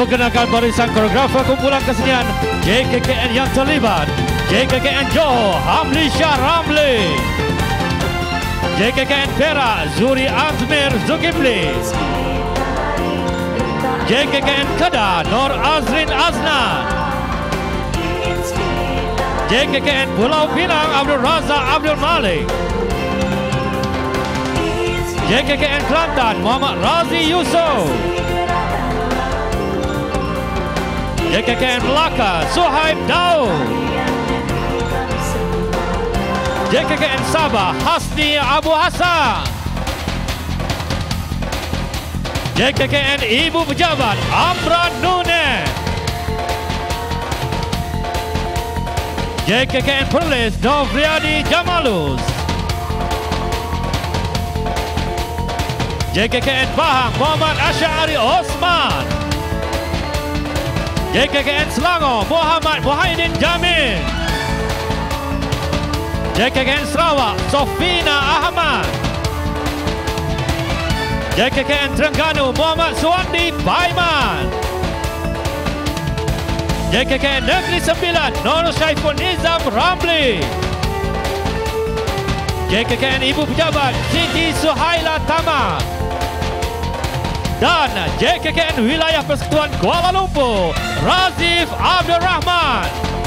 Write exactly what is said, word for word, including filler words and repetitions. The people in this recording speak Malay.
memperkenalkan barisan koreografer kumpulan kesenian J K K N yang terlibat. J K K N Johor, Hamli Shah Ramli. J K K N Perak, Zuri Azmir Zulkifli. J K K N Kedah, Nur Azrin Aznan. J K K N Pulau Pinang, Abdul Razak Abdul Malik. J K K N Kelantan, Muhammad Razi Yusof. J K K N Melaka, Suhaib Daud. J K K N Sabah, Hasni Abu Hassan. J K K N Ibu Pejabat, Amran Nunes. J K K N Perlis, Novriadi Jamalus. J K K N Pahang, Muhammad Asyari Osman. J K K N Selangor, Muhammad Muhaiddin Jamil. J K K N Sarawak, Sofina Ahmad. J K K N Terengganu, Muhammad Suwandi Baiman. J K K N Negeri Sembilan, Nur Syaiful Nizam Ramli. J K K N Ibu Pejabat, Siti Suhaila Tamar. Dan J K K N Wilayah Persekutuan Kuala Lumpur, Razif Abdul Rahman.